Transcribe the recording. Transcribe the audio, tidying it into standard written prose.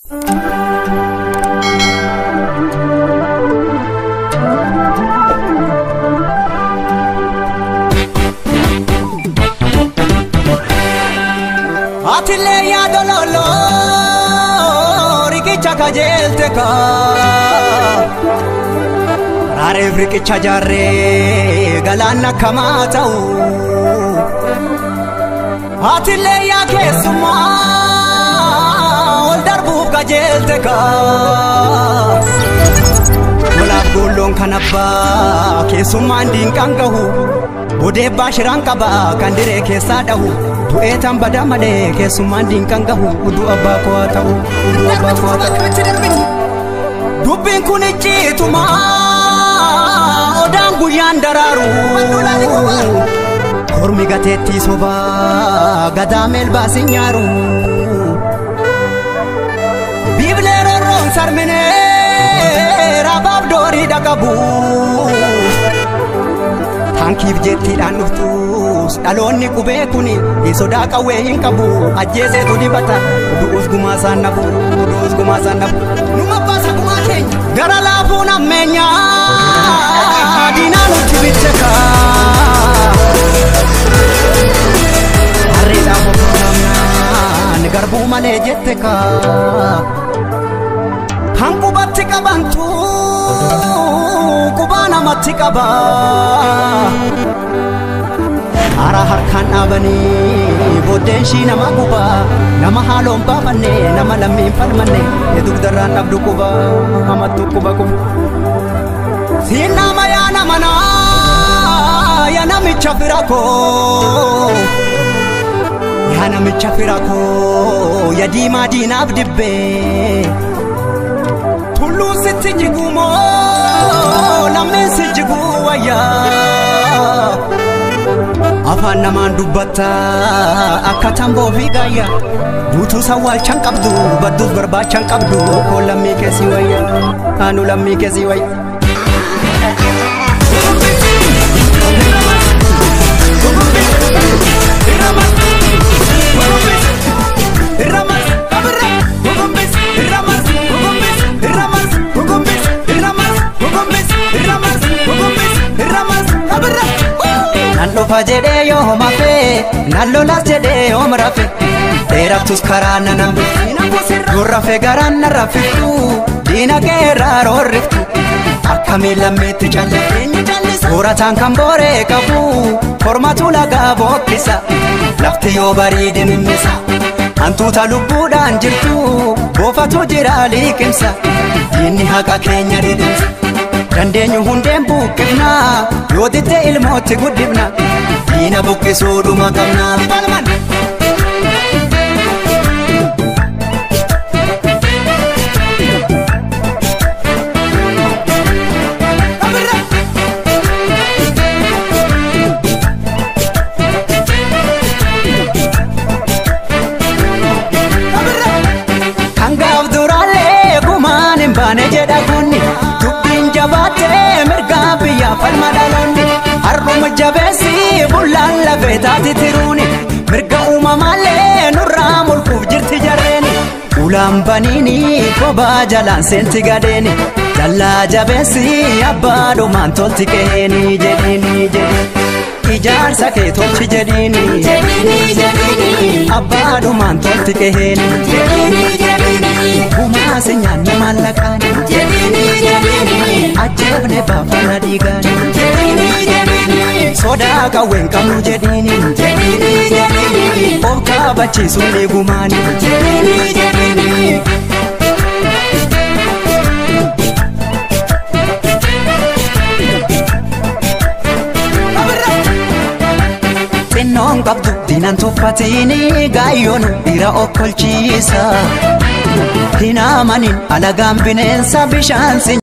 Atile ya dololo rikicha kajelte ka Rare rikicha jarre galana kamatau Atile ya kesuma ol darbu kajelte ka Wala gulong kanaba kesuma ndinkangahu Ode bashiran kaba kandire kesadahu Tuetan badamade kesumandin kangahu udu abako atau udu abako atau Dubin kunichi tuma odangu yandararu Kormi gateti soba gadamel basinyaru Biblero ron sarmene rabab dori dakabu Hankif jetti dan uftus dalonni kubekuni isoda kawe hinkabu ajese to dibata duus gumasan nabu numa pasa kumaken gara lafu na menya dinanu tibiteka arida hokamna negarbu male jetteka hanku batika bantu kubana matikaba Ara harkan abani bodenshi nama kuba nama halom babane nama lammi falmane eduk daran abdu kuba amatu kuba kuba sina maya namana ya nami chafirako ya di madina abdibbe tulu sitijigumo lamme sijiguwaya Afan naman dubbata akatambo vigaya butu sawal chankabdu badus barba chankabdu ko lammi kesi waya anu lammi kesi waya Nallo fajede yo mafe nallo lasjede yo marafe teraptus karana nambe gurrafe garanna rafitu dina gera roriftu akamila metu jalle uratan kambore kabu formatu laga bokkisa lafti yo baride mimisa antu talubbudan jirtu bofatu jirali kimsa dini haqa kenya ridimsa Dandeenyu hundeen buqqifna yoo ditte ilmootti guddifna diina buqqisuu dhuma qabna Kangaaf duraalee gumaan hin baane jedha kunni Jabate mirga biya falmadalonni harrum jabesi bullan lafetati tiruni mirga umamale nurra mulkuf jirti jareni ulam banini koba jalan senti gadeni jalla jabesi abbado man tolti keheni jedini ijarsa ke tolchi jedini abbado man tolti keheni kuma sinyanna malakani ajabne bafana digani soda kawen kamu jedini obka bachi sunni gumani Sinon qabdu dinan tuffatini gaayyoon bira okkolchiisa Hinamanin alagaan bineensa bishaan